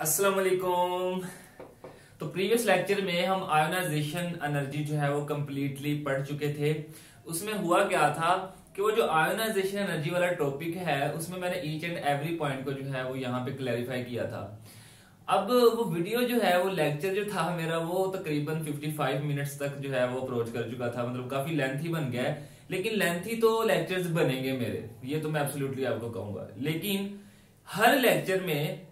अस्सलाम वालेकुम। तो प्रीवियस लेक्चर में हम आयोनाइजेशन एनर्जी जो है वो कंप्लीटली पढ़ चुके थे। उसमें हुआ क्या था कि वो जो आयोनाइजेशन एनर्जी वाला टॉपिक है उसमें मैंने ईच एंड एवरी पॉइंट को जो है वो यहाँ पे क्लैरिफाई किया था। अब वो वीडियो जो है वो लेक्चर जो था मेरा वो तकरीबन 55 मिनट्स तक जो है वो अप्रोच कर चुका था, मतलब काफी लेंथी बन गया है। लेकिन लेंथी तो लेक्चर्स बनेंगे मेरे, ये तो मैं एब्सोल्युटली आपको कहूंगा। लेकिन हर लेक्चर में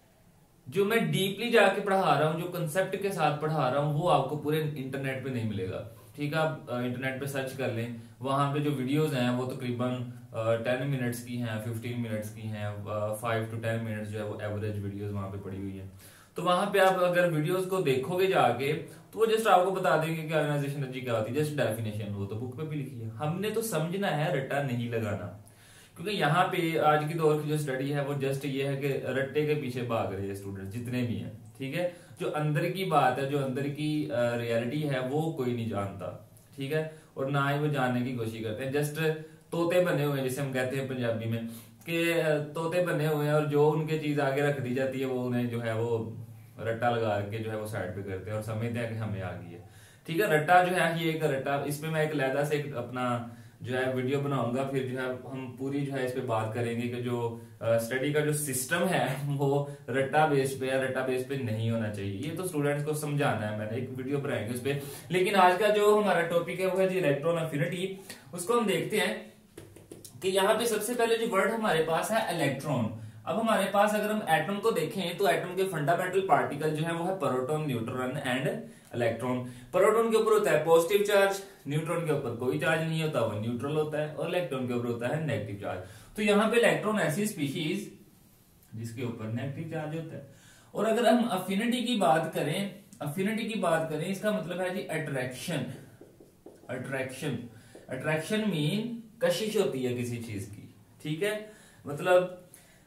जो मैं डीपली जाके पढ़ा रहा हूँ, जो कंसेप्ट के साथ पढ़ा रहा हूँ, वो आपको पूरे इंटरनेट पे नहीं मिलेगा। ठीक है, आप इंटरनेट पे सर्च कर लें, वहां पे जो वीडियोस हैं वो तकरीबन 10 मिनट्स की हैं, 15 मिनट्स की हैं, 5 to 10 मिनट्स जो है वो एवरेज वीडियोस वहां पे पड़ी हुई है। तो वहां पे आप अगर वीडियोस को देखोगे जाके तो वो जस्ट आपको बता देंगे कि आयोनाइजेशन एनर्जी क्या होती है, जस्ट डेफिनेशन, वो तो बुक पे भी लिखी है। हमने तो समझना है, रट्टा नहीं लगाना। क्योंकि यहाँ पे आज की दौर की जो स्टडी है वो जस्ट ये है कि रट्टे के पीछे भाग रहे हैं स्टूडेंट जितने भी हैं। ठीक है, जो अंदर की बात है, जो अंदर की रियलिटी है वो कोई नहीं जानता। ठीक है, और ना ही वो जानने की कोशिश करते हैं। जस्ट तोते बने हुए हैं, जिसे हम कहते हैं पंजाबी में कि तोते बने हुए हैं, और जो उनके चीज आगे रख दी जाती है वो उन्हें जो है वो रट्टा लगा के जो है वो साइड पे करते हैं और समझते हैं कि हमें आ गई है। ठीक है, रट्टा जो है ये एक रट्टा, इसमें मैं एक अलहदा से एक अपना जो है वीडियो बनाऊंगा, फिर जो है हम पूरी जो है इस पे बात करेंगे कि जो स्टडी का जो सिस्टम है वो रट्टा बेस पे है, रट्टा बेस पे नहीं होना चाहिए। ये तो स्टूडेंट्स को समझाना है, मैंने एक वीडियो बनाएंगे उस पे। लेकिन आज का जो हमारा टॉपिक है वो है जी इलेक्ट्रॉन अफिनिटी। उसको हम देखते हैं कि यहाँ पे सबसे पहले जो वर्ड हमारे पास है इलेक्ट्रॉन। अब हमारे पास अगर हम एटम को देखें तो एटम के फंडामेंटल पार्टिकल जो है वो है proton, neutron and electron. Proton के ऊपर होता है पॉजिटिव चार्ज, न्यूट्रॉन के ऊपर कोई चार्ज नहीं होता, वो न्यूट्रल होता है, और इलेक्ट्रॉन के ऊपर होता है नेगेटिव चार्ज। तो यहाँ पे इलेक्ट्रॉन ऐसी स्पीशीज जिसके ऊपर नेगेटिव चार्ज होता है। और अगर हम अफिनिटी की बात करें, अफिनिटी की बात करें, इसका मतलब है जी अट्रैक्शन। अट्रैक्शन, अट्रैक्शन मीन कशिश होती है किसी चीज की। ठीक है, मतलब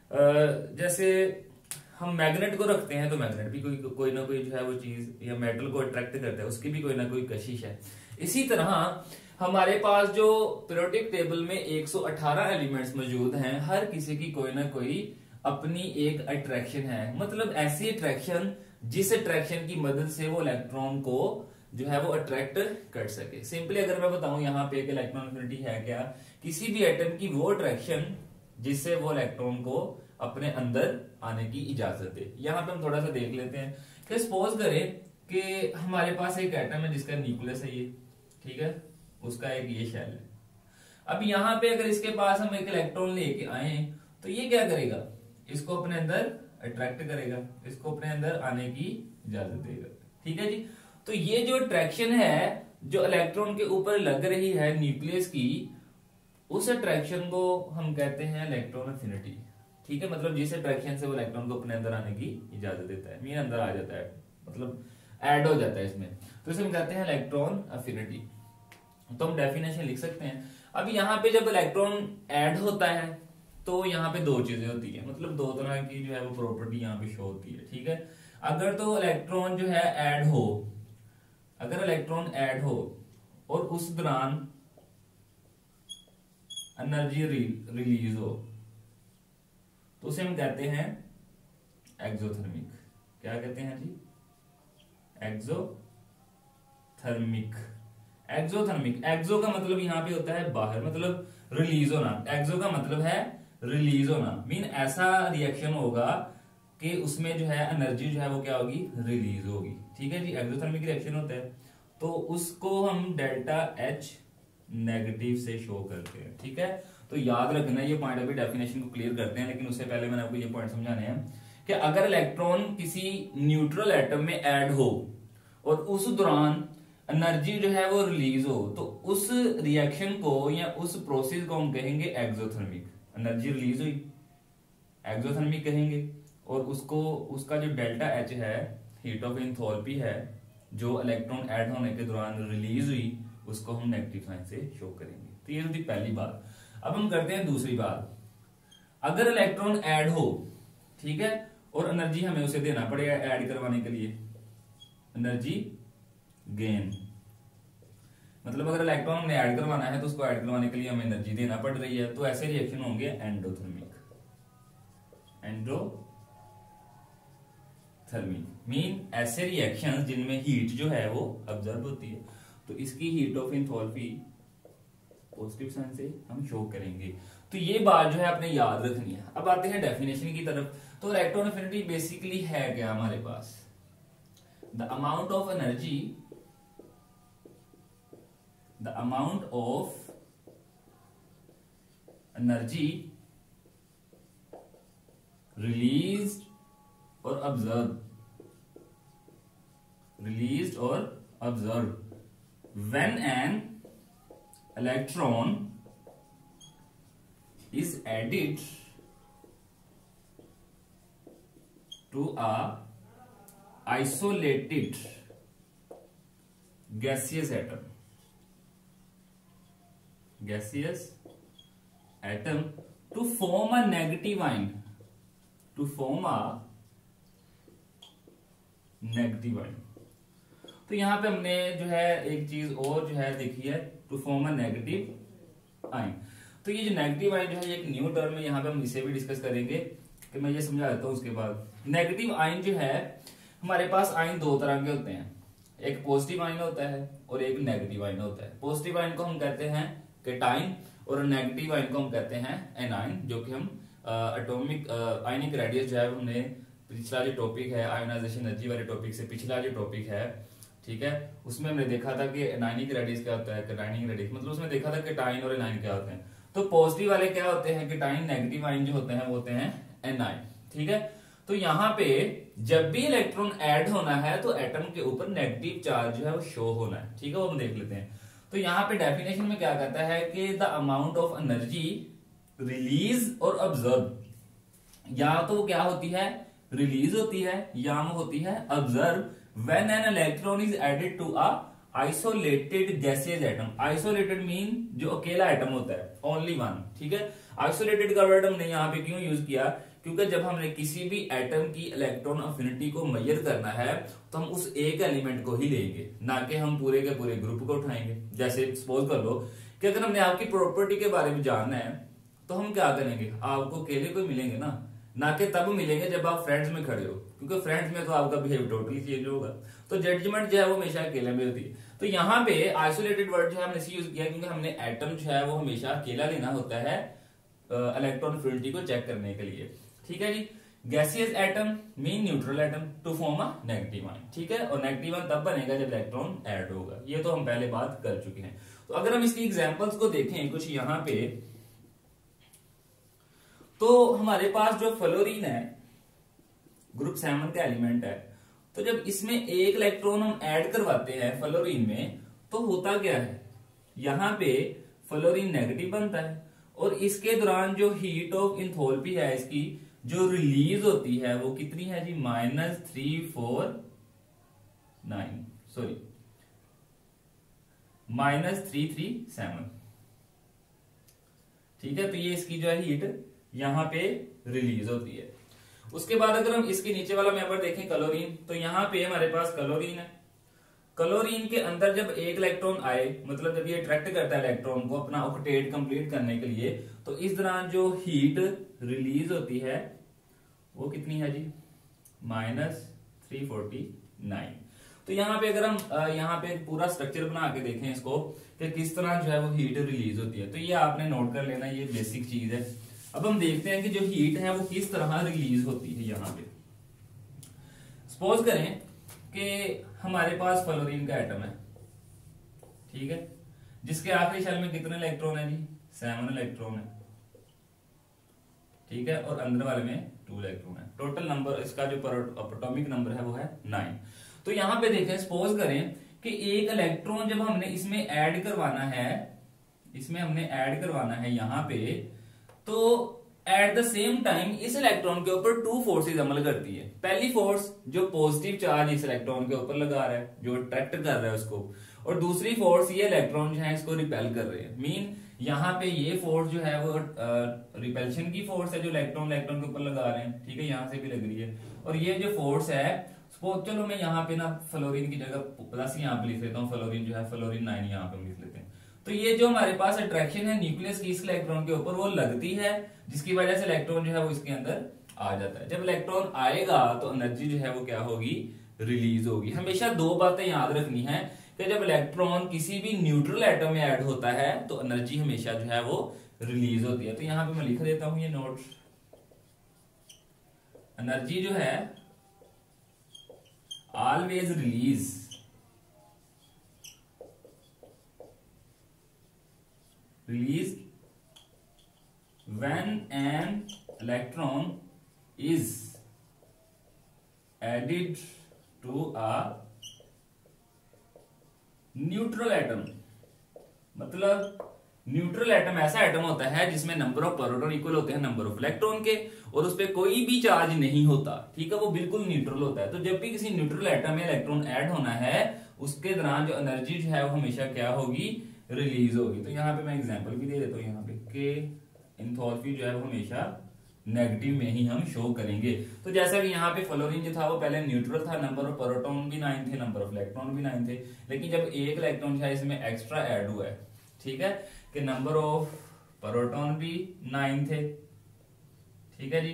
जैसे हम मैग्नेट को रखते हैं तो मैग्नेट भी कोई ना कोई जो है वो चीज या मेटल को अट्रैक्ट करता है, उसकी भी कोई ना कोई कशिश है। इसी तरह हमारे पास जो पीरियोडिक टेबल में 118 एलिमेंट्स मौजूद हैं, हर किसी की कोई ना कोई अपनी एक अट्रैक्शन है। मतलब ऐसी अट्रैक्शन जिस अट्रैक्शन की मदद से वो इलेक्ट्रॉन को जो है वो अट्रैक्ट कर सके। सिंपली अगर मैं बताऊं यहाँ पे एक इलेक्ट्रॉन अफिनिटी है क्या, किसी भी एटम की वो अट्रैक्शन जिससे वो इलेक्ट्रॉन को अपने अंदर आने की इजाजत दे। यहाँ पे हम थोड़ा सा देख लेते हैं कि सपोज करें कि हमारे पास एक एटम है जिसका न्यूक्लियस है ये, ठीक है, उसका एक ये शेल है। अब यहाँ पे अगर इसके पास हम एक इलेक्ट्रॉन लेके आए तो ये क्या करेगा, इसको अपने अंदर अट्रैक्ट करेगा, इसको अपने अंदर आने की इजाजत देगा। ठीक है जी, तो ये जो अट्रैक्शन है जो इलेक्ट्रॉन के ऊपर लग रही है न्यूक्लियस की, उस अट्रैक्शन को हम कहते हैं इलेक्ट्रॉन अफिनिटी। ठीक है, मतलब जिस अट्रैक्शन से वो इलेक्ट्रॉन को अपने अंदर आने की इजाजत देता है, मीन अंदर आ जाता है, मतलब ऐड हो जाता है इसमें, तो इसे हम कहते हैं इलेक्ट्रॉन अफिनिटी। तो हम डेफिनेशन लिख सकते हैं। अब यहाँ पे जब इलेक्ट्रॉन ऐड होता है तो यहाँ पे दो चीजें होती है, मतलब दो तरह की जो है वो प्रॉपर्टी यहाँ पे शो होती है। ठीक है, अगर तो इलेक्ट्रॉन जो है ऐड हो, अगर इलेक्ट्रॉन ऐड हो और उस दौरान एनर्जी रिलीज हो तो उसे हम कहते हैं एक्सोथर्मिक। क्या कहते हैं जी, एक्सोथर्मिक। एक्सोथर्मिक, एक्सो का मतलब यहाँ पे होता है बाहर, मतलब रिलीज होना। एक्सो का मतलब है रिलीज होना, मीन ऐसा रिएक्शन होगा कि उसमें जो है एनर्जी जो है वो क्या होगी, रिलीज होगी। ठीक है जी, एक्सोथर्मिक रिएक्शन होता है तो उसको हम डेल्टा एच नेगेटिव से शो करते हैं। ठीक है, तो याद रखना ये पॉइंट, अभी डेफिनेशन को क्लियर करते हैं, लेकिन उससे पहले मैंने आपको ये पॉइंट समझाने हैं कि अगर इलेक्ट्रॉन किसी न्यूट्रल एटम में ऐड हो और उस दौरान एनर्जी जो है वो रिलीज हो तो उस रिएक्शन को या उस प्रोसेस को हम कहेंगे एक्सोथर्मिक। एनर्जी रिलीज हुई, एक्सोथर्मिक कहेंगे, और उसको उसका जो डेल्टा एच है, हीट ऑफ एंथैल्पी है, जो इलेक्ट्रॉन ऐड होने के दौरान रिलीज हुई, उसको हम नेगेटिव साइन से शो करेंगे। तो ये थी पहली बात। अब हम करते हैं दूसरी बात। अगर इलेक्ट्रॉन ऐड हो, ठीक है, और एनर्जी हमें उसे देना पड़ेगा ऐड करवाने के लिए, एनर्जी गेन, मतलब अगर इलेक्ट्रॉन हमने ऐड करवाना है तो उसको ऐड करवाने के लिए हमें एनर्जी देना पड़ रही है, तो ऐसे रिएक्शन होंगे एंडोथर्मिक। थर्मी मीन ऐसे रिएक्शंस जिनमें हीट जो है वो ऑब्जर्व होती है, तो इसकी heat of enthalpy positive sign से हम शो करेंगे। तो ये बात जो है आपने याद रखनी है। अब आते हैं डेफिनेशन की तरफ। तो इलेक्ट्रॉन एफिनिटी बेसिकली है क्या हमारे पास, the amount of energy, the amount of energy released और observed when an electron is added to a isolated gaseous atom to form a negative ion, तो यहां पे हमने जो है एक चीज और जो है देखी है, to form a negative ion. तो ये जो नेगेटिव आयन जो है एक न्यू टर्म है, यहां पे हम इसे भी डिस्कस करेंगे कि मैं ये समझा देता हूं। उसके बाद नेगेटिव आयन जो है हमारे पास आयन दो तरह के होते हैं, एक पॉजिटिव आयन होता है और एक नेगेटिव आयन होता है। पॉजिटिव आयन को हम कहते हैं केटाइन और नेगेटिव आयन को हम कहते हैं एनाइन, जो कि हम एटॉमिक आयनिक रेडियस जो है हमने पिछला जो टॉपिक है आयोनाइजेशन एनर्जी वाले टॉपिक से पिछला जो टॉपिक है, ठीक है, उसमें हमने देखा था कि एनाइनिक रेडियस क्या होता है, केटाइनिक रेडियस, मतलब उसमें देखा था केटाइन और एनाइन क्या होते हैं। तो पॉजिटिव वाले क्या होते हैं केटाइन, नेगेटिव आयन जो होते हैं वो होते हैं एनाइन, ठीक है। तो यहाँ पे जब भी इलेक्ट्रॉन ऐड होना है तो एटम के ऊपर नेगेटिव चार्ज जो है वो शो होना है, ठीक है, वो हम देख लेते हैं। तो यहाँ पे डेफिनेशन में क्या कहता है कि the amount of energy release और ऑब्जर्व, या तो वो क्या होती है रिलीज होती है या वो होती है observe when an electron is added to a isolated gaseous atom. Isolated mean जो अकेला एटम होता है, ओनली वन, ठीक है। आइसोलेटेड का वर्ड हमने यहाँ पे क्यों यूज किया, क्योंकि जब हमने किसी भी एटम की इलेक्ट्रॉन अफिनिटी को मेजर करना है तो हम उस एक एलिमेंट को ही लेंगे, ना कि हम पूरे के पूरे ग्रुप को उठाएंगे। जैसे सपोज कर लो कि अगर हमने आपकी प्रॉपर्टी के बारे में जानना है तो हम क्या करेंगे, आपको अकेले को मिलेंगे ना कि तब मिलेंगे जब आप फ्रेंड्स में खड़े हो, क्योंकि फ्रेंड्स में तो आपका बिहेवियर टोटली चेंज होगा। तो जजमेंट जो है वो हमेशा अकेले में होती है। तो यहाँ पे आइसोलेटेड वर्ड जो है हमने यूज किया क्योंकि हमने एटम जो है वो हमेशा अकेला लेना होता है इलेक्ट्रॉन अफिनिटी को चेक करने के लिए, ठीक है जी। Gaseous atom mean neutral atom to form a negative ion, ठीक है, और नेगेटिव आयन तब बनेगा जब इलेक्ट्रॉन ऐड होगा। ये तो हम पहले बात कर चुके हैं। तो अगर हम इसकी एग्जांपल्स को देखें कुछ यहाँ पे, तो हमारे पास जो फ्लोरीन है ग्रुप 7 का एलिमेंट है, तो जब इसमें एक इलेक्ट्रॉन हम ऐड करवाते हैं फ्लोरीन में तो होता क्या है, यहाँ पे फ्लोरीन नेगेटिव बनता है और इसके दौरान जो हीट ऑफ एंथैल्पी है इसकी जो रिलीज होती है वो कितनी है जी, -337, ठीक है। तो ये इसकी जो है हीट यहां पे रिलीज होती है। उसके बाद अगर हम इसके नीचे वाला मेंबर देखें क्लोरीन, तो यहां पे हमारे पास क्लोरीन है। क्लोरीन के अंदर जब एक इलेक्ट्रॉन आए, मतलब जब ये अट्रैक्ट करता है इलेक्ट्रॉन को अपना ऑक्टेट कंप्लीट करने के लिए, तो इस दौरान जो हीट रिलीज होती है वो कितनी है जी, -349। तो यहाँ पे अगर हम यहाँ पे पूरा स्ट्रक्चर बना के देखें इसको कि किस तरह जो है वो हीट रिलीज होती है, तो ये आपने नोट कर लेना, ये बेसिक चीज है। अब हम देखते हैं कि जो हीट है वो किस तरह रिलीज होती है। यहाँ पे सपोज करें कि हमारे पास फ्लोरीन का एटम है, ठीक है, जिसके आखिरी शेल में कितने इलेक्ट्रॉन है जी, 7 इलेक्ट्रॉन है, ठीक है, और अंदर वाले में 2 इलेक्ट्रॉन है। टोटल नंबर इसका जो एटॉमिक नंबर है वो है 9। तो यहां पे देखें, सपोज करें कि एक इलेक्ट्रॉन जब हमने इसमें ऐड करवाना है यहां पे, तो एट द सेम टाइम इस इलेक्ट्रॉन के ऊपर 2 फोर्सेज अमल करती है। पहली फोर्स जो पॉजिटिव चार्ज इस इलेक्ट्रॉन के ऊपर लगा रहा है, जो अट्रैक्ट कर रहा है उसको, और दूसरी फोर्स ये इलेक्ट्रॉन जो है इसको रिपेल कर रहे हैं। मीन यहाँ पे ये फोर्स जो है वो रिपेल्शन की फोर्स है जो इलेक्ट्रॉन के ऊपर लगा रहे हैं, ठीक है, यहाँ से भी लग रही है। और ये जो फोर्स है, सपोज चलो मैं यहाँ पे ना फ्लोरीन की जगह प्लस यहाँ पे लिख लेता हूँ, फ्लोरीन जो है फ्लोरीन 9 यहाँ पे लिख लेते हैं। तो ये जो हमारे पास अट्रैक्शन है न्यूक्लियस की इस इलेक्ट्रॉन के ऊपर वो लगती है, जिसकी वजह से इलेक्ट्रॉन जो है वो इसके अंदर आ जाता है। जब इलेक्ट्रॉन आएगा तो एनर्जी जो है वो क्या होगी, रिलीज होगी। हमेशा दो बातें याद रखनी है कि जब इलेक्ट्रॉन किसी भी न्यूट्रल एटम में ऐड होता है तो एनर्जी हमेशा जो है वो रिलीज होती है। तो यहां पे मैं लिख देता हूं ये नोट, एनर्जी जो है always release when an electron is added to a neutral atom। मतलब न्यूट्रल एटम ऐसा एटम होता है जिसमें नंबर ऑफ प्रोटॉन इक्वल होते हैं नंबर ऑफ इलेक्ट्रॉन के, और उस पर कोई भी चार्ज नहीं होता, ठीक है, वो बिल्कुल न्यूट्रल होता है। तो जब भी किसी न्यूट्रल एटम में इलेक्ट्रॉन ऐड होना है उसके दौरान जो एनर्जी जो है वो हमेशा क्या होगी, रिलीज होगी। तो यहाँ पे मैं एग्जांपल भी दे देता हूँ, यहाँ पे के एंथैल्पी जो है वो हमेशा नेगेटिव में ही हम शो करेंगे। तो जैसा कि यहाँ पे फ्लोरीन जो था वो पहले न्यूट्रल था, नंबर ऑफ प्रोटॉन भी 9 थे, नंबर ऑफ इलेक्ट्रॉन भी 9 थे, लेकिन जब एक इलेक्ट्रॉन जो है इसमें एक्स्ट्रा ऐड हुआ है, ठीक है, कि नंबर ऑफ प्रोटॉन भी 9 थे, ठीक है जी,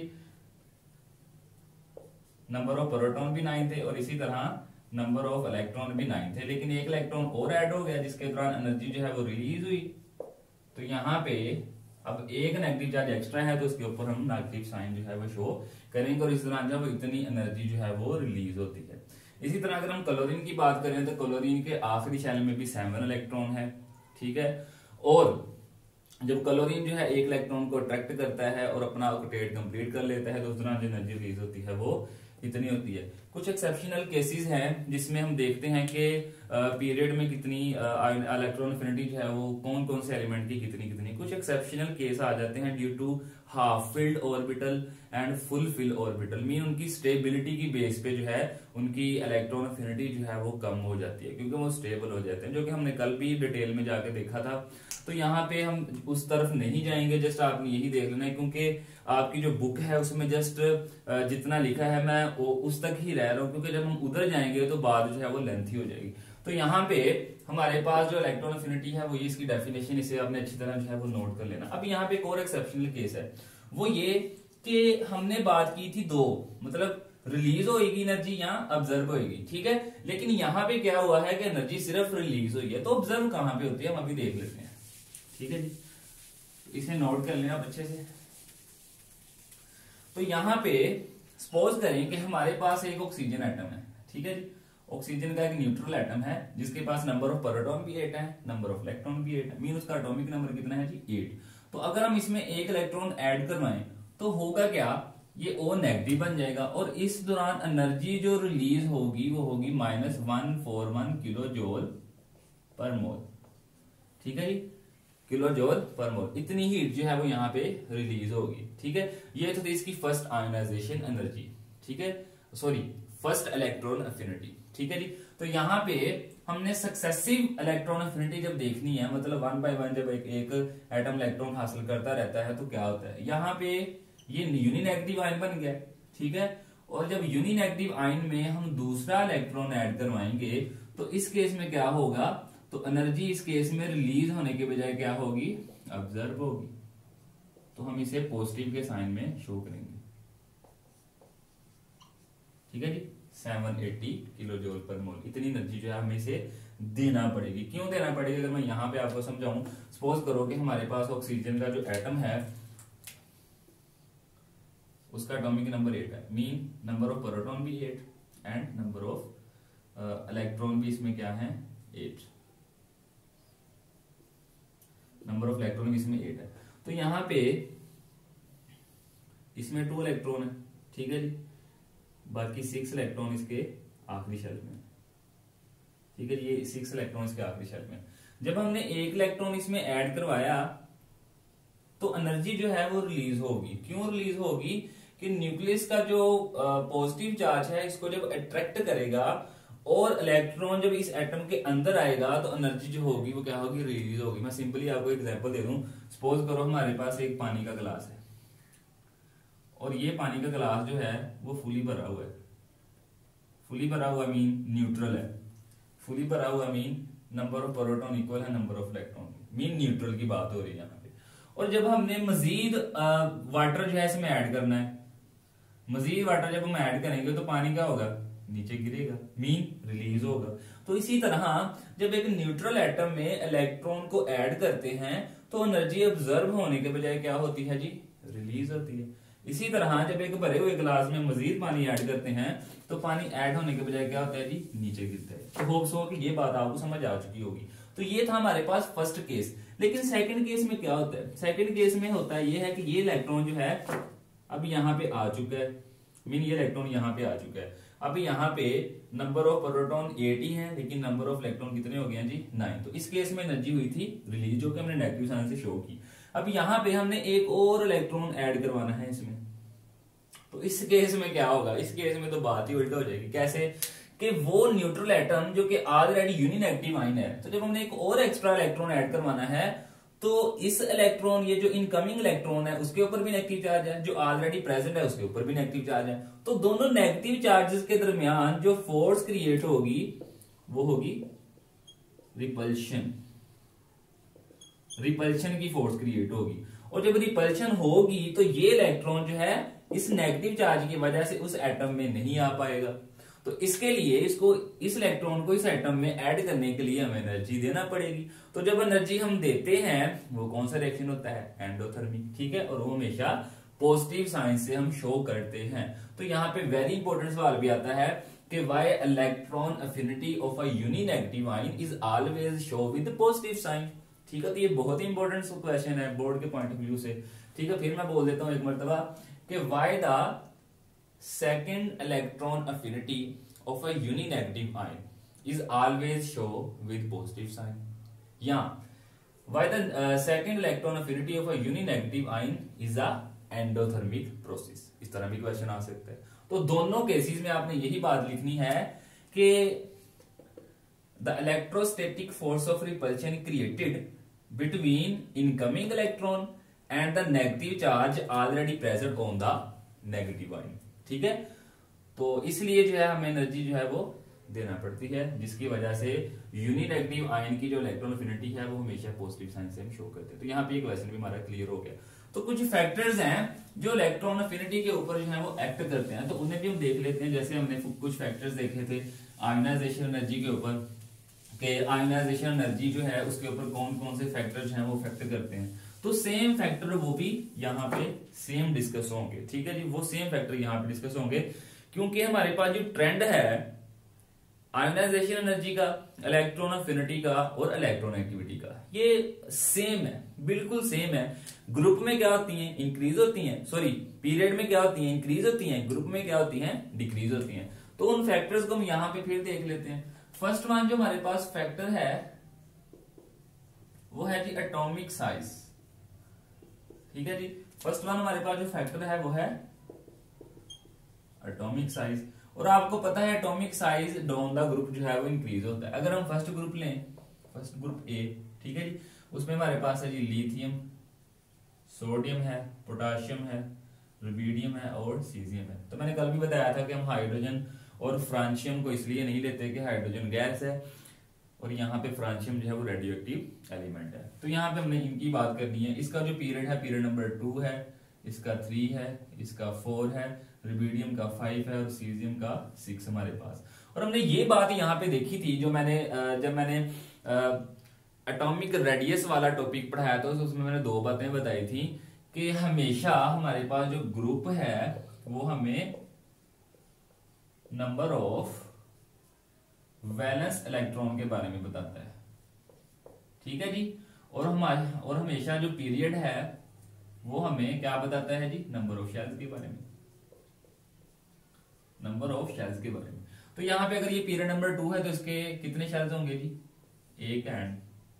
नंबर ऑफ प्रोटॉन भी 9 थे, और इसी तरह नंबर ऑफ इलेक्ट्रॉन भी 9 थे, लेकिन एक इलेक्ट्रॉन और ऐड हो गया जिसके दौरान एनर्जी जो है वो रिलीज हुई। तो यहाँ पे अब एक नेगेटिव चार्ज एक्स्ट्रा है तो उसके ऊपर हम नेगेटिव साइन जो है वो शो करेंगे, और इस दौरान जब इतनी एनर्जी जो है वो रिलीज होती है। इसी तरह अगर हम क्लोरीन की बात करें तो क्लोरीन के आखिरी शेल में भी 7 इलेक्ट्रॉन है, ठीक है, और जब क्लोरीन जो है एक इलेक्ट्रॉन को अट्रैक्ट करता है और अपना ऑक्टेट कंप्लीट कर लेता है तो उस दौरान जो एनर्जी रिलीज होती है वो इतनी होती है। कुछ एक्सेप्शनल केसेस हैं जिसमें हम देखते हैं कि पीरियड में कितनी इलेक्ट्रॉन एफिनिटी जो है वो कौन कौन से एलिमेंट की कितनी कितनी, कुछ एक्सेप्शनल केस आ जाते हैं due to half filled orbital and full fill orbital, mean उनकी स्टेबिलिटी की बेस पे जो है उनकी इलेक्ट्रॉन एफिनिटी जो है वो कम हो जाती है क्योंकि वो स्टेबल हो जाते हैं, जो कि हमने कल भी डिटेल में जाके देखा था। तो यहाँ पे हम उस तरफ नहीं जाएंगे, जस्ट आपने यही देख लेना है क्योंकि आपकी जो बुक है उसमें जस्ट जितना लिखा है मैं उस तक ही रह रहा हूँ, क्योंकि जब हम उधर जाएंगे तो बात जो है वो लेंथी हो जाएगी। तो यहाँ पे हमारे पास जो इलेक्ट्रॉन एफिनिटी है वो ये इसकी डेफिनेशन, इसे आपने अच्छी तरह जो है वो नोट कर लेना। अब यहाँ पे एक और एक्सेप्शनल केस है, वो ये कि हमने बात की थी दो, मतलब रिलीज होगी एनर्जी या ऑब्जर्व होगी, ठीक है, लेकिन यहाँ पे क्या हुआ है कि एनर्जी सिर्फ रिलीज हुई है, तो ऑब्जर्व कहाँ पे होती है हम अभी देख लेते हैं, ठीक है जी, इसे नोट कर लेना अच्छे से। तो यहाँ पे सपोज करें कि हमारे पास एक ऑक्सीजन एटम है, ठीक है जी, ऑक्सीजन का एक न्यूट्रल एटम है जिसके पास नंबर ऑफ प्रोटॉन भी 8 है, नंबर ऑफ इलेक्ट्रॉन भी 8 है, मीन उसका एटॉमिक नंबर कितना है जी 8। तो अगर हम इसमें एक इलेक्ट्रॉन ऐड करवाएं तो होगा क्या, ये O नेगेटिव बन जाएगा, और इस दौरान एनर्जी जो रिलीज होगी वो होगी -141 किलो जूल पर मोल, ठीक है जी, किलो जूल पर मोल, इतनी हीट जो है वो यहाँ पे रिलीज होगी, ठीक है। ये तो थी इसकी फर्स्ट आयोनाइजेशन एनर्जी, ठीक है, सॉरी फर्स्ट इलेक्ट्रॉन एफिनिटी, ठीक है जी। तो यहाँ पे हमने सक्सेसिव इलेक्ट्रॉन एफिनिटी जब देखनी है, मतलब 1 by 1 जब एक एटम इलेक्ट्रॉन हासिल करता रहता है तो क्या होता है, यहाँ पे ये यूनिनेगेटिव आयन बन गया, ठीक है, और जब यूनिनेगेटिव आयन में हम दूसरा इलेक्ट्रॉन ऐड करवाएंगे तो इस केस में क्या होगा, तो एनर्जी इस केस में रिलीज होने के बजाय क्या होगी, ऑब्जर्व होगी। तो हम इसे पॉजिटिव के साइन में शो करेंगे, ठीक है जी, 780 किलो जूल पर मोल, इतनी एनर्जी जो है हमें इसे देना पड़ेगी। क्यों देना पड़ेगी, अगर मैं यहां पे आपको समझाऊं, सपोज करो कि हमारे पास ऑक्सीजन का जो एटम है उसका एटॉमिक नंबर 8 है, मीन नंबर ऑफ प्रोटॉन भी 8 एंड नंबर ऑफ इलेक्ट्रॉन भी इसमें क्या है 8, नंबर ऑफ इलेक्ट्रॉन भी इसमें 8 है। तो यहाँ पे इसमें 2 इलेक्ट्रॉन है, ठीक है जी, बाकी 6 इलेक्ट्रॉन इसके आखिरी शेल में, ठीक है, ये 6 इलेक्ट्रॉन इसके आखिरी शेल में। जब हमने एक इलेक्ट्रॉन इसमें ऐड करवाया तो एनर्जी जो है वो रिलीज होगी। क्यों रिलीज होगी कि न्यूक्लियस का जो पॉजिटिव चार्ज है इसको जब अट्रैक्ट करेगा और इलेक्ट्रॉन जब इस एटम के अंदर आएगा तो एनर्जी जो होगी वो क्या होगी, रिलीज होगी। मैं सिंपली आपको एग्जांपल दे दूं, सपोज करो हमारे पास एक पानी का गिलास है और ये पानी का गिलास जो है वो फुली भरा हुआ है, फुली भरा हुआ मीन न्यूट्रल है, फुली भरा हुआ mean number of proton equal है number of electron, mean neutral की बात हो रही है यहाँ पे। और जब हमने मजीद वाटर जो है इसमें ऐड करना है मजीद वाटर जब हम ऐड करेंगे तो पानी क्या होगा, नीचे गिरेगा, मीन रिलीज होगा। तो इसी तरह जब एक न्यूट्रल एटम में इलेक्ट्रॉन को ऐड करते हैं तो एनर्जी ऑब्जर्व होने के बजाय क्या होती है जी, रिलीज होती है। इसी तरह जब एक भरे हुए गिलास में मजीद पानी ऐड करते हैं तो पानी ऐड होने के बजाय क्या होता है जी, नीचे गिरता है। तो होप्स हो कि ये बात आपको समझ आ चुकी होगी। तो ये था हमारे पास फर्स्ट केस। लेकिन सेकंड केस में क्या होता है, सेकंड केस में होता है ये है कि ये इलेक्ट्रॉन जो है अब यहाँ पे आ चुका है, मीन ये इलेक्ट्रॉन यहाँ पे आ चुका है। अब यहाँ पे नंबर ऑफ प्रोटॉन 80 है, लेकिन नंबर ऑफ इलेक्ट्रॉन कितने हो गए हैं जी, 9। तो इस केस में एनर्जी हुई थी रिलीज, जो कि हमने नेगेटिव साइन से शो की। अब यहाँ पे हमने एक और इलेक्ट्रॉन ऐड करवाना है इसमें। तो इस केस में क्या होगा, इस केस में तो बात ही उल्टा हो जाएगी। कैसे कि वो न्यूट्रल एटम जो कि ऑलरेडी यूनिनेगेटिव आयन है, तो जब हमने एक और एक्स्ट्रा इलेक्ट्रॉन ऐड करवाना है तो इस इलेक्ट्रॉन, ये जो इनकमिंग इलेक्ट्रॉन है उसके ऊपर भी नेगेटिव चार्ज है, जो ऑलरेडी प्रेजेंट है उसके ऊपर भी नेगेटिव चार्ज है। तो दोनों नेगेटिव चार्जेस के दरमियान जो फोर्स क्रिएट होगी वो होगी रिपल्शन, रिपल्शन की फोर्स क्रिएट होगी। और जब रिपल्शन होगी तो ये इलेक्ट्रॉन जो है इस नेगेटिव चार्ज की वजह से उस एटम में नहीं आ पाएगा। तो इसके लिए इसको, इस इलेक्ट्रॉन को इस एटम में ऐड करने के लिए हमें एनर्जी देना पड़ेगी। तो जब एनर्जी हम देते हैं वो कौन सा रिएक्शन होता है, एंडोथर्मिक, ठीक है। और वो हमेशा पॉजिटिव साइन से हम शो करते हैं। तो यहाँ पे वेरी इंपॉर्टेंट सवाल भी आता है कि why electron affinity of a uninegative ion is always show with positive sign, ठीक है। तो ये बहुत ही इंपॉर्टेंट क्वेश्चन है बोर्ड के पॉइंट ऑफ व्यू से, ठीक है। फिर मैं बोल देता हूं एक मरतबा कि why the second electron affinity of a uninegative ion is always show with positive sign, या why the second electron affinity of a uninegative ion is a endothermic process. इस तरह भी क्वेश्चन आ सकता है। तो दोनों केसेस में आपने यही बात लिखनी है कि the electrostatic force of repulsion created between incoming electron and the negative charge already present on the negative ion, ठीक है। तो इसलिए जो है हमें एनर्जी जो है वो देना पड़ती है, जिसकी वजह से यूनिनेगेटिव आयन की जो इलेक्ट्रॉन अफिनिटी है वो हमेशा पॉजिटिव साइन से हम शो करते हैं। तो यहाँ पे एक क्वेश्चन भी हमारा क्लियर हो गया। तो कुछ फैक्टर्स हैं जो इलेक्ट्रॉन अफिनिटी के ऊपर जो है वो एक्ट करते हैं, तो उन्हें भी हम देख लेते हैं। जैसे हमने कुछ फैक्टर्स देखे थे आयोनाइजेशन एनर्जी के ऊपर, कि आयोनाइजेशन एनर्जी जो है उसके ऊपर कौन कौन से फैक्टर्स हैं वो फैक्टर करते हैं। तो सेम फैक्टर वो भी यहाँ पे सेम डिस्कस होंगे, ठीक है जी। वो सेम फैक्टर यहाँ पे डिस्कस होंगे क्योंकि हमारे पास जो ट्रेंड है आयोनाइजेशन एनर्जी का, इलेक्ट्रॉन अफिनिटी का और इलेक्ट्रॉन एक्टिविटी का, ये सेम है, बिल्कुल सेम है। ग्रुप में क्या होती है, इंक्रीज होती है, सॉरी पीरियड में क्या होती है, इंक्रीज होती है, ग्रुप में क्या होती है, डिक्रीज होती है। तो उन फैक्टर्स को हम यहाँ पे फिर देख लेते हैं। फर्स्ट वन जो हमारे पास फैक्टर है वो है जी एटॉमिक साइज, ठीक है जी। फर्स्ट वन हमारे पास जो फैक्टर है वो है एटॉमिक साइज। और आपको पता है atomic size down the group जो है वो इंक्रीज होता है। अगर हम फर्स्ट ग्रुप लें, फर्स्ट ग्रुप ए, ठीक है जी, उसमें हमारे पास है जी लिथियम, सोडियम है, पोटाशियम है, रुबिडियम है और सीजियम है। तो मैंने कल भी बताया था कि हम हाइड्रोजन और फ्रांशियम को इसलिए नहीं लेते कि हाइड्रोजन गैस है और यहाँ पे फ्रांशियम जो है वो रेडियो एक्टिव एलिमेंट है। तो यहाँ पे हमने इनकी बात करनी है। इसका जो पीरियड है, पीरियड नंबर 2 है, इसका 3 है, इसका 4 है, रुबिडियम का 5 है और सीजियम का 6 हमारे पास। और हमने ये बात यहाँ पे देखी थी जो मैंने जब मैंने एटॉमिक रेडियस वाला टॉपिक पढ़ाया था, तो उसमें मैंने 2 बातें बताई थी कि हमेशा हमारे पास जो ग्रुप है वो हमें नंबर ऑफ वैलेंस इलेक्ट्रॉन के बारे में बताता है, ठीक है जी। और हमेशा जो पीरियड है वो हमें क्या बताता है जी, नंबर ऑफ शेल्स के बारे में, नंबर ऑफ शेल्स के बारे में। तो यहाँ पे अगर ये पीरियड नंबर 2 है तो इसके कितने शेल्स होंगे जी, 1 and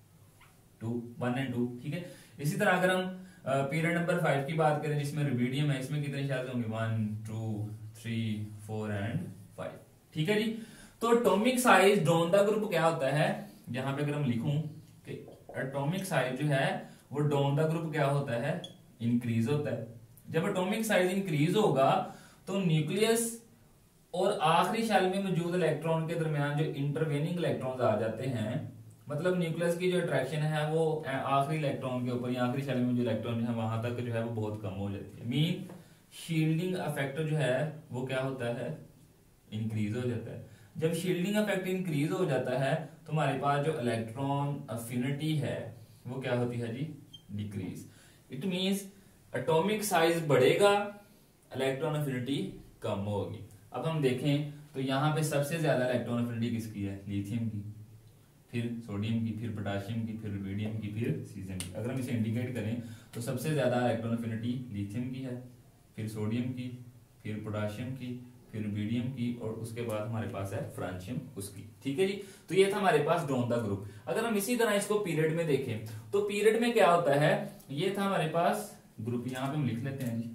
2, ठीक है। इसी तरह अगर हम पीरियड नंबर 5 की बात करें जिसमें रुबिडियम है, इसमें कितने शेल्स होंगे, 1, 2, 3, 4 and 5, ठीक है जी। तो atomic size down the group क्या होता है, यहां पे अगर हम लिखूं कि एटॉमिक साइज जो है वो डाउन द ग्रुप क्या होता है, इंक्रीज होता है। जब एटॉमिक साइज इंक्रीज होगा तो न्यूक्लियस और आखिरी शेल में मौजूद इलेक्ट्रॉन के दरमियान जो इंटरवेनिंग इलेक्ट्रॉन्स आ जाते हैं, मतलब न्यूक्लियस की जो अट्रैक्शन है वो आखिरी इलेक्ट्रॉन के ऊपर या आखिरी शेल में जो इलेक्ट्रॉन है वहां तक जो है वो बहुत कम हो जाती है। मीन शील्डिंग इफेक्ट जो है वो क्या होता है, इंक्रीज हो जाता है। जब शील्डिंग इफेक्ट इंक्रीज हो जाता है तो हमारे पास जो इलेक्ट्रॉन अफिनिटी है वो क्या होती है जी, decrease. It means atomic size बढ़ेगा, इलेक्ट्रॉन अफिनिटी कम होगी। अब हम देखें तो यहाँ पे सबसे ज्यादा इलेक्ट्रॉन अफिनिटी किसकी है, लिथियम की, फिर सोडियम की, फिर पोटाशियम की, फिर रुबिडियम की, फिर सीजियम की। अगर हम इसे इंडिकेट करें तो सबसे ज्यादा इलेक्ट्रॉन अफिनिटी लिथियम की है, फिर सोडियम की, फिर पोटाशियम की, फिर रुबिडियम की, और उसके बाद हमारे पास है फ्रांशियम उसकी। ठीक है जी, तो ये था हमारे पास डोन द ग्रुप। अगर हम इसी तरह इसको पीरियड में देखें तो पीरियड में क्या होता है, ये था हमारे पास ग्रुप, यहां पे हम लिख लेते हैं जी,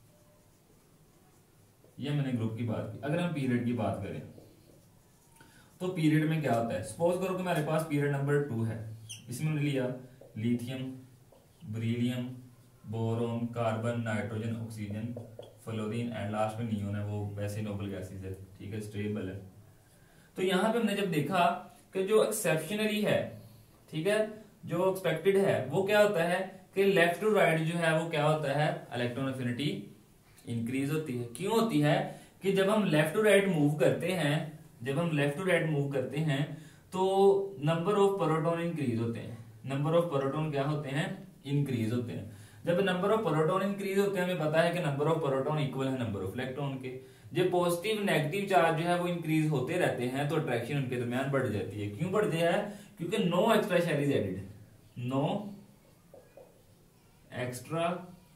ये मैंने ग्रुप की बात की। अगर हम पीरियड की बात करें तो पीरियड में क्या होता है, सपोज करो कि हमारे पास पीरियड नंबर 2 है, इसमें हमने लिया lithium, beryllium, boron, carbon, nitrogen, oxygen, fluorine and last में नियोन है, वो वैसे नोबल गैसेस है, ठीक है, स्टेबल है। तो यहां पे हमने जब देखा कि जो एक्सेप्शनली है, ठीक है, जो एक्सपेक्टेड है वो क्या होता है कि लेफ्ट टू राइट जो है वो क्या होता है, इलेक्ट्रॉन अफिनिटी इंक्रीज होती है। क्यों होती है कि जब हम लेफ्ट टू राइट मूव करते हैं, जब हम लेफ्ट टू राइट मूव करते हैं तो नंबर ऑफ प्रोटॉन इंक्रीज होते हैं, नंबर ऑफ प्रोटॉन क्या होते हैं, इंक्रीज होते हैं। जब नंबर ऑफ प्रोटॉन इंक्रीज होते हैं, हमें पता है कि नंबर ऑफ प्रोटॉन इक्वल है नंबर ऑफ इलेक्ट्रॉन के। जब पॉजिटिव नेगेटिव चार्ज जो है वो इंक्रीज होते रहते हैं तो अट्रैक्शन उनके दरमियान बढ़ जाती है। क्यों बढ़ती है, क्योंकि no extra shell is added, no extra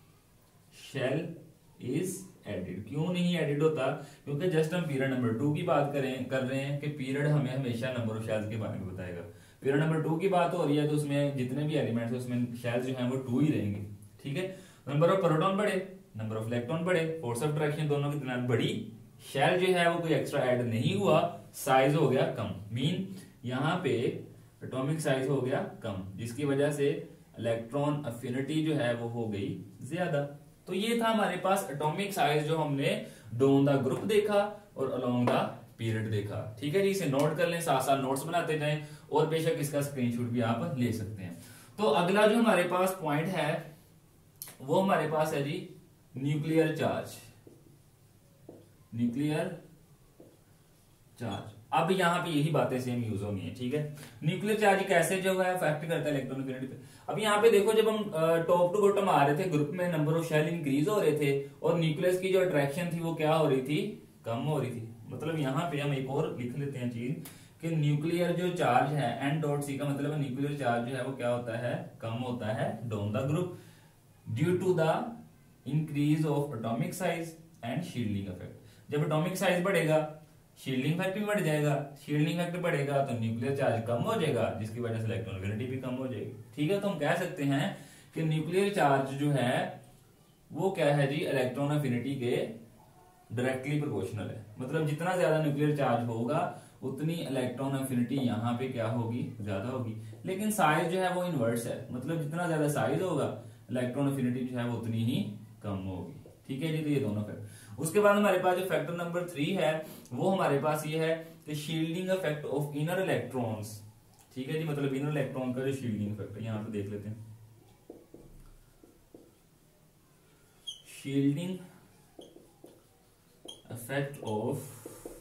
shell is added. क्यों नहीं एडिड होता, क्योंकि जस्ट हम पीरियड नंबर 2 की बात कर रहे हैं कि पीरियड हमें हमेशा नंबर ऑफ शेल्स के बारे में बताएगा। पीरियड नंबर 2 की बात हो रही है तो उसमें जितने भी एलिमेंट्स है उसमें शेल्स जो हैं वो 2 ही रहेंगे, ठीक है। नंबर ऑफ प्रोटॉन बढ़े, नंबर ऑफ इलेक्ट्रॉन बढ़े, फोर्स ऑफ अट्रैक्शन दोनों के दरमियान बढ़ी, शेल जो है वो कोई एक्स्ट्रा ऐड नहीं हुआ, साइज हो गया कम, मीन यहाँ पे एटॉमिक साइज हो गया कम, जिसकी वजह से इलेक्ट्रॉन अफिनिटी जो है वो हो गई ज्यादा। तो ये था हमारे पास एटॉमिक साइज जो हमने डोन द ग्रुप देखा और अलोंग द पीरियड देखा, ठीक है जी। इसे नोट कर लें, साथ साथ नोट्स बनाते जाएं, और बेशक इसका स्क्रीनशॉट भी आप ले सकते हैं। तो अगला जो हमारे पास पॉइंट है वो हमारे पास है जी न्यूक्लियर चार्ज, न्यूक्लियर चार्ज। अब यहाँ पे यही बातें सेम यूज होनी है, ठीक है। न्यूक्लियर चार्ज कैसे जो है अफेक्ट करता है इलेक्ट्रॉन अफिनिटी पे। अब यहाँ पे देखो, जब हम टॉप टू बॉटम आ रहे थे ग्रुप में, नंबर ऑफ शेल इंक्रीज हो रहे थे और न्यूक्लियस की जो अट्रैक्शन थी वो क्या हो रही थी, कम हो रही थी। मतलब यहाँ पे हम एक और लिख लेते हैं चीज कि न्यूक्लियर जो चार्ज है एन डॉट सी का मतलब है न्यूक्लियर चार्ज जो है वो क्या होता है, कम होता है down the group due to the increase of atomic size and shielding effect. जब एटॉमिक साइज बढ़ेगा शील्डिंग इफेक्ट भी बढ़ जाएगा, शील्डिंग इफेक्ट बढ़ेगा तो न्यूक्लियर चार्ज कम हो जाएगा, जिसकी वजह से इलेक्ट्रॉन अफिनिटी भी कम हो जाएगी, ठीक है। तो हम कह सकते हैं कि न्यूक्लियर चार्ज जो है वो क्या है जी, इलेक्ट्रॉन अफिनिटी के डायरेक्टली प्रोपोर्शनल है। मतलब जितना ज्यादा न्यूक्लियर चार्ज होगा उतनी इलेक्ट्रॉन अफिनिटी यहाँ पे क्या होगी, ज्यादा होगी। लेकिन साइज जो है वो इनवर्स है, मतलब जितना ज्यादा साइज होगा इलेक्ट्रॉन अफिनिटी जो है वो उतनी ही कम होगी, ठीक है जी। तो ये दोनों फैक्टर। उसके बाद हमारे पास जो फैक्टर नंबर 3 है वो हमारे पास ये है कि shielding effect of inner electrons, ठीक है जी। मतलब इनर इलेक्ट्रॉन का जो शील्डिंग इफेक्ट है, यहां पे देख लेते हैं, shielding effect of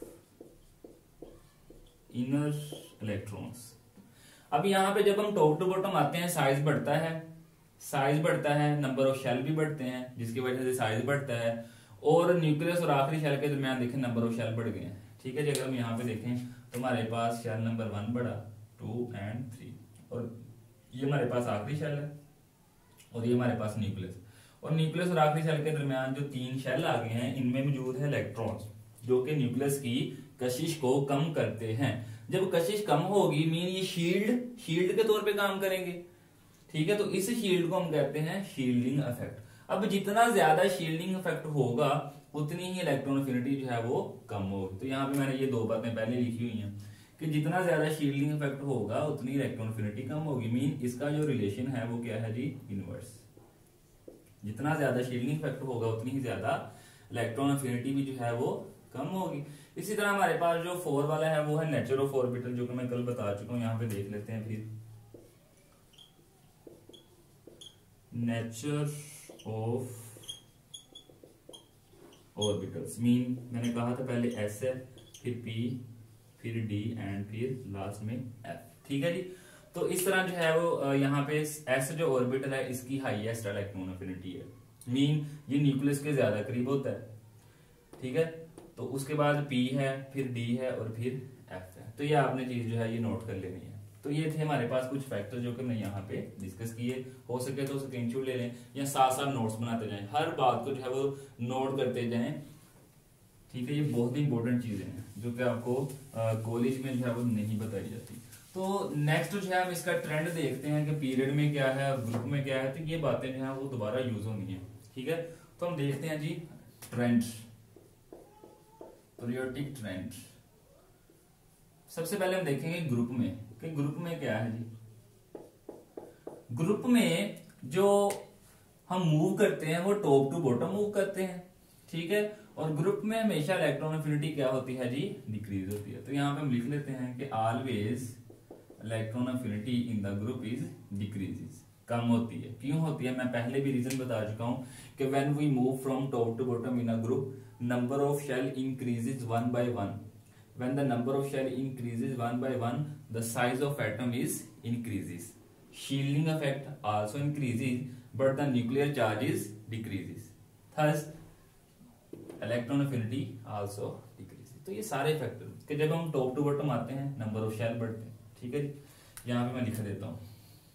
inner electrons. अब यहां पे जब हम टॉप टू बॉटम आते हैं साइज बढ़ता है, साइज बढ़ता है, नंबर ऑफ शेल भी बढ़ते हैं जिसकी वजह से साइज बढ़ता है, और न्यूक्लियस और आखिरी शेल के दरमियान देखें नंबर ऑफ शेल बढ़ गए हैं, ठीक है जी। अगर हम यहाँ पे देखें तो हमारे पास शेल नंबर 1 बढ़ा, 2 एंड 3, और ये हमारे पास आखिरी शेल है और ये हमारे पास न्यूक्लियस, और न्यूक्लियस और आखिरी शेल के दरमियान जो 3 शेल आ गए हैं इनमें मौजूद है इलेक्ट्रॉन्स जो कि न्यूक्लियस की कशिश को कम करते हैं। जब कशिश कम होगी मीन ये शील्ड के तौर पे काम करेंगे, ठीक है। तो इस शील्ड को हम कहते हैं शील्डिंग इफेक्ट। अब जितना ज्यादा शील्डिंग इफेक्ट होगा उतनी ही इलेक्ट्रॉन अफिनिटी जो है वो कम होगी। तो यहाँ पे मैंने ये 2 बातें पहले लिखी हुई हैं कि जितना ज्यादा शील्डिंग इफेक्ट होगा उतनी इलेक्ट्रॉन अफिनिटी कम होगी, मीन इसका जो रिलेशन है वो क्या है जी, इनवर्स। जितना ज्यादा शील्डिंग इफेक्ट होगा उतनी ही ज्यादा इलेक्ट्रॉन अफिनिटी भी जो है वो कम होगी। इसी तरह हमारे पास जो 4 वाला है वो है नेचर ऑफ ऑर्बिटल, जो कि मैं कल बता चुका हूं। यहाँ पे देख लेते हैं फिर, नेचर ऑफ ऑर्बिटल्स। मीन मैंने कहा था पहले एस है, फिर पी, फिर डी एंड फिर लास्ट में एफ। ठीक है जी। तो इस तरह जो है वो यहाँ पे एस जो ऑर्बिटल है इसकी हाईएस्ट इलेक्ट्रॉन अफिनिटी है। मीन ये न्यूक्लियस के ज्यादा करीब होता है। ठीक है। तो उसके बाद पी है, फिर डी है और फिर एफ है। तो ये आपने चीज जो है ये नोट कर लेनी है। तो ये थे हमारे पास कुछ फैक्टर जो कि मैं यहाँ पे डिस्कस किए। हो सके तो स्क्रीनशॉट ले लें या साथ साथ नोट्स बनाते जाएं, हर बात को जो है वो नोट करते जाएं। ठीक है। ये बहुत ही इंपॉर्टेंट चीजें हैं जो कि आपको कॉलेज में जो है वो नहीं बताई जाती। तो नेक्स्ट जो है हम इसका ट्रेंड देखते हैं कि पीरियड में क्या है, ग्रुप में क्या है। तो ये बातें जो है वो दोबारा यूज होनी है। ठीक है। तो हम देखते हैं जी ट्रेंड, पीरियोडिक ट्रेंड। सबसे पहले हम देखेंगे ग्रुप में कि ग्रुप में क्या है जी। ग्रुप में जो हम मूव करते हैं वो टॉप टू बॉटम मूव करते हैं। ठीक है। और ग्रुप में हमेशा इलेक्ट्रॉन अफिनिटी क्या होती है जी, डिक्रीज होती है। तो यहां पे हम लिख लेते हैं कि always electron affinity in the group is decreases, कम होती है। क्यों होती है, मैं पहले भी रीजन बता चुका हूं कि when we move from top to bottom in a group, number of shell increases one by one. When the number of shell increases one by one, the size of atom is increases. Shielding effect also increases, but the nuclear charge is decreases. Thus, electron affinity also decreases. तो ये सारे factor कि जब हम top to bottom आते हैं number of shell बढ़ते हैं। ठीक है जी। यहाँ पे मैं लिख देता हूं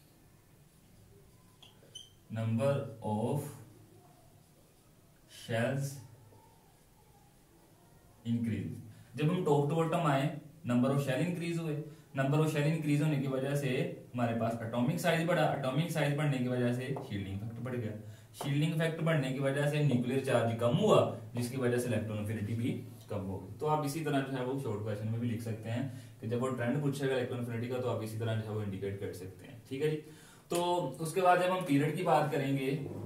नंबर ऑफ शेल्स इंक्रीज। जब हम टॉप टू बॉटम आए नंबर ऑफ शेल इंक्रीज हुए। नंबर ऑफ शेल इंक्रीज होने की वजह से हमारे पास एटॉमिक साइज बढ़ा। एटॉमिक साइज बढ़ने की वजह से शील्डिंग इफेक्ट बढ़ गया। शील्डिंग इफेक्ट बढ़ने की वजह से न्यूक्लियर चार्ज कम हुआ, जिसकी वजह से इलेक्ट्रॉन अफिनिटी भी कम हो गई। तो आप इसी तरह जो है वो शॉर्ट क्वेश्चन में भी लिख सकते हैं कि जब वो ट्रेंड पूछेगा इलेक्ट्रॉन अफिनिटी का तो आप इसी तरह जो है वो इंडिकेट कर सकते हैं। ठीक है जी। तो उसके बाद जब हम पीरियड की बात करेंगे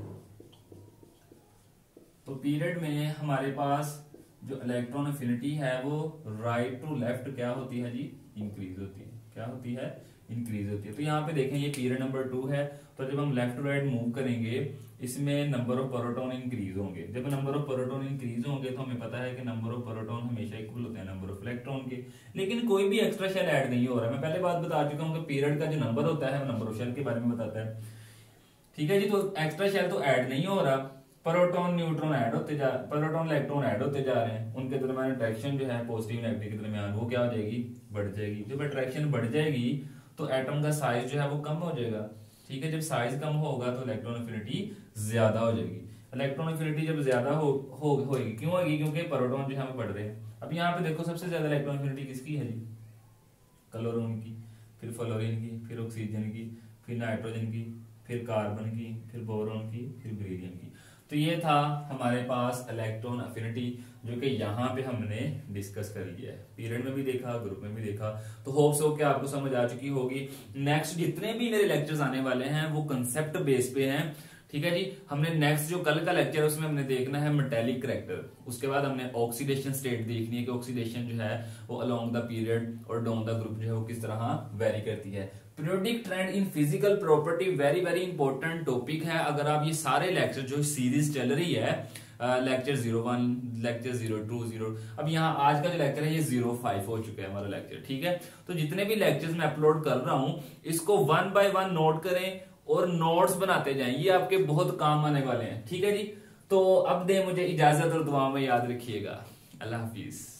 तो पीरियड में हमारे पास जो इलेक्ट्रॉन अफिनिटी है वो राइट टू लेफ्ट क्या होती है जी, इंक्रीज होती है। क्या होती है, इंक्रीज होती है। तो यहाँ पे देखें ये पीरियड नंबर 2 है। तो जब हम लेफ्ट टू राइट मूव करेंगे इसमें नंबर ऑफ प्रोटॉन इंक्रीज होंगे। जब नंबर ऑफ प्रोटॉन इंक्रीज होंगे तो हमें पता है कि नंबर ऑफ प्रोटॉन हमेशा इक्वल होते हैं नंबर ऑफ इलेक्ट्रॉन के। लेकिन कोई भी एक्स्ट्रा शेल ऐड नहीं हो रहा है। मैं पहले बात बता चुका हूँ कि पीरियड का जो नंबर होता है वो नंबर ऑफ शेल के बारे में बताता है। ठीक है जी। तो एक्स्ट्रा शेल तो ऐड नहीं हो रहा, प्रोटॉन न्यूट्रॉन ऐड होते जा, प्रोटॉन इलेक्ट्रॉन ऐड होते जा रहे हैं। उनके दरमियान अट्रैक्शन जो है पॉजिटिव नेगेटिव के दरमियान वो क्या हो जाएगी, बढ़ जाएगी। जब अट्रैक्शन बढ़ जाएगी तो एटम का साइज जो है वो कम हो जाएगा। ठीक है। जब साइज कम होगा तो इलेक्ट्रॉन अफिनिटी ज्यादा हो जाएगी। इलेक्ट्रॉन अफिनिटी जब ज्यादा होगी क्यों होगी, क्योंकि प्रोटॉन जो है वो बढ़ रहे हैं। अब यहाँ पे देखो सबसे ज्यादा इलेक्ट्रॉन अफिनिटी किसकी है जी, क्लोरीन की, फिर फ्लोरीन की, फिर ऑक्सीजन की, फिर नाइट्रोजन की, फिर कार्बन की, फिर बोरॉन की, फिर बेरिलियम की। तो ये था हमारे पास इलेक्ट्रॉन अफिनिटी जो कि यहाँ पे हमने डिस्कस कर लिया है। पीरियड में भी देखा, ग्रुप में भी देखा। तो होप्स हो कि आपको समझ आ चुकी होगी। नेक्स्ट जितने भी मेरे लेक्चर्स आने वाले हैं वो कंसेप्ट बेस पे हैं। ठीक है जी। हमने नेक्स्ट जो कल का लेक्चर है उसमें हमने देखना है मेटेलिक करैक्टर। उसके बाद हमने ऑक्सीडेशन स्टेट देखनी है कि ऑक्सीडेशन जो है वो अलोंग द पीरियड और डाउन द ग्रुप जो है वो किस तरह वेरी करती है। Periodic trend in physical property very very important topic है। अगर आप ये सारे लेक्चर जो सीरीज चल रही है लेक्चर 01, लेक्चर 02, 0, अब यहाँ आज का जो लेक्चर है ये 05 हो चुका है हमारा लेक्चर। ठीक है। तो जितने भी लेक्चर्स मैं अपलोड कर रहा हूं इसको 1 by 1 नोट करें और नोट्स बनाते जाएं। ये आपके बहुत काम आने वाले हैं। ठीक है जी। तो अब दे मुझे इजाजत और दुआ में याद रखिएगा। अल्लाह हाफिज।